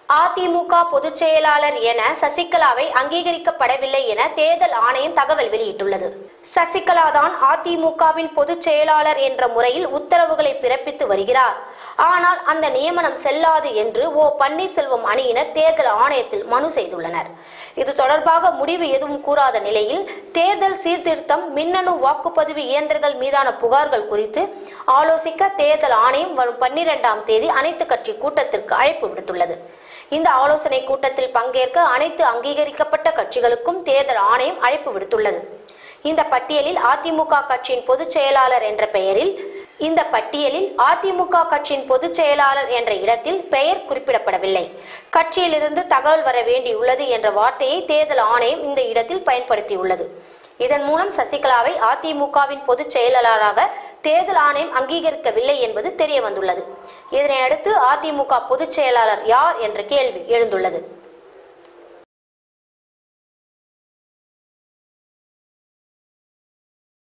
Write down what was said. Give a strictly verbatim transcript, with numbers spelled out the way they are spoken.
அதிமுக பொதுச் செயலாளர் என சசிகலாவை அங்கீகரிக்கப்படவில்லை என தேர்தல் ஆணையம் தகவல் வெளியிட்டுள்ளது. சசிகலா தான் அதிமுகவின் பொதுச் செயலாளர் என்ற முறையில் உத்தரவுகளை பிறப்பித்து வருகிறார். ஆனால் அந்த நியமனம் செல்லாது என்று ஓ பன்னீர்செல்வம் அணியினர் தேர்தல் ஆணையத்தில் மனு செய்துள்ளனர். இது தொடர்பாக முடிவு எதுவும் கூறாத நிலையில் தேர்தல் சீர்திருத்தம், மின்னணு வாக்குப்பதிவு இயந்திரங்கள் மீதான புகார்கள் குறித்து ஆலோசிக்க தேர்தல் ஆணையம் வரும் பன்னிரெண்டாம் தேதி அனைத்து கட்சி கூட்டத்திற்கு அழைப்பு விடுத்துள்ளது. இந்த ஆலோசனை கூட்டத்தில் பங்கேற்க அனைத்து அங்கீகரிக்கப்பட்ட கட்சிகளுக்கும் தேர்தல் ஆணையம் அழைப்பு விடுத்துள்ளது. இந்த பட்டியலில் அதிமுக கட்சியின் பொதுச் செயலாளர் என்ற பெயரில் இந்த பட்டியலில் அதிமுக கட்சியின் பொதுச் செயலாளர் என்ற இடத்தில் பெயர் குறிப்பிடப்படவில்லை. கட்சியிலிருந்து தகவல் வர வேண்டியுள்ளது என்ற வார்த்தையை தேர்தல் ஆணையம் இந்த இடத்தில் பயன்படுத்தியுள்ளது. இதன் மூலம் சசிகலாவை அதிமுகவின் பொதுச் செயலாளராக தேர்தல் ஆணையம் அங்கீகரிக்கவில்லை என்பது தெரிய வந்துள்ளது. இதனையடுத்து அதிமுக பொதுச் செயலாளர் யார் என்ற கேள்வி எழுந்துள்ளது.